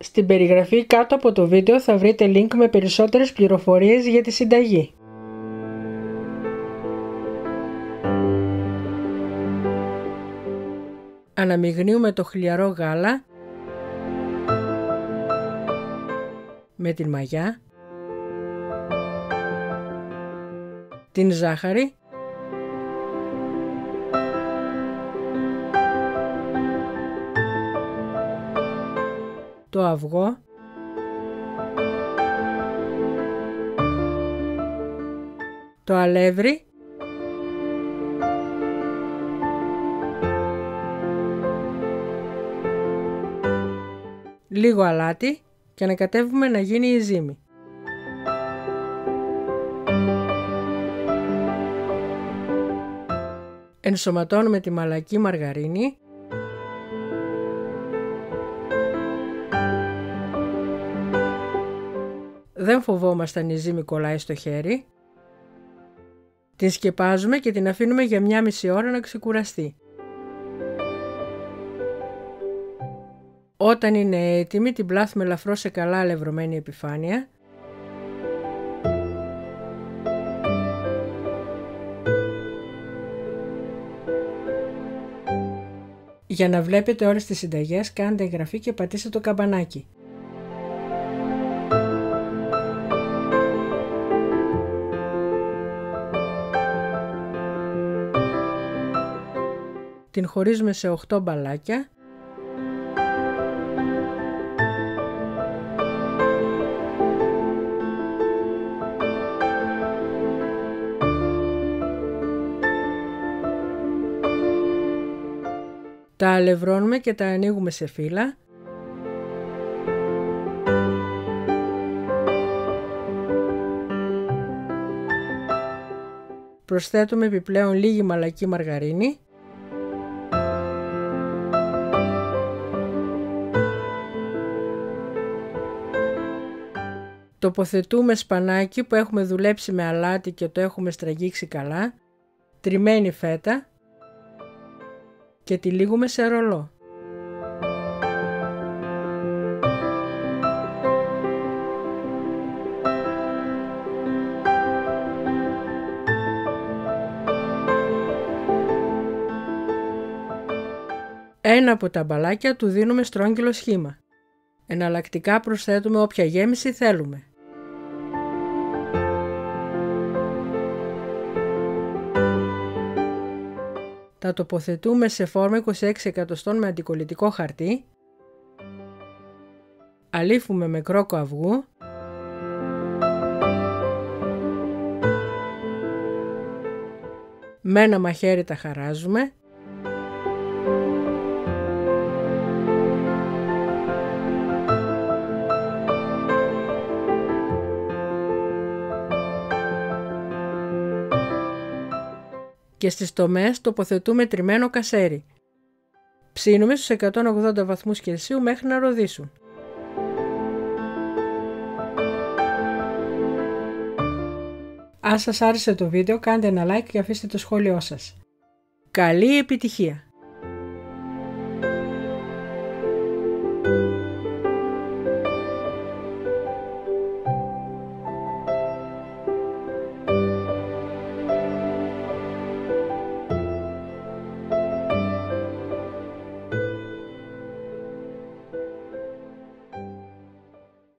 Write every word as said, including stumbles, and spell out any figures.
Στην περιγραφή κάτω από το βίντεο θα βρείτε link με περισσότερες πληροφορίες για τη συνταγή. Αναμειγνύουμε το χλιαρό γάλα με την μαγιά, την ζάχαρη, το αυγό, το αλεύρι, λίγο αλάτι και ανακατεύουμε να γίνει η ζύμη. Ενσωματώνουμε τη μαλακή μαργαρίνη, δεν φοβόμασταν η ζύμη κολλάει στο χέρι. Την σκεπάζουμε και την αφήνουμε για μια μισή ώρα να ξεκουραστεί. Όταν είναι έτοιμη την πλάθουμε ελαφρώς σε καλά αλευρωμένη επιφάνεια. Για να βλέπετε όλες τις συνταγές κάντε εγγραφή και πατήστε το καμπανάκι. Την χωρίζουμε σε οκτώ μπαλάκια. Τα αλευρώνουμε και τα ανοίγουμε σε φύλλα. Προσθέτουμε επιπλέον λίγη μαλακή μαργαρίνη. Τοποθετούμε σπανάκι που έχουμε δουλέψει με αλάτι και το έχουμε στραγγίξει καλά, τριμμένη φέτα και τυλίγουμε σε ρολό. Ένα από τα μπαλάκια του δίνουμε στρόγγυλο σχήμα. Εναλλακτικά προσθέτουμε όποια γέμιση θέλουμε. Τα τοποθετούμε σε φόρμα είκοσι έξι εκατοστών με αντικολλητικό χαρτί. Αλήφουμε με κρόκο αυγού. Με ένα μαχαίρι τα χαράζουμε. Και στις τομές τοποθετούμε τριμμένο κασέρι. Ψήνουμε στους εκατόν ογδόντα βαθμούς Κελσίου μέχρι να ροδίσουν. Αν σας άρεσε το βίντεο κάντε ένα like και αφήστε το σχόλιο σας. Καλή επιτυχία!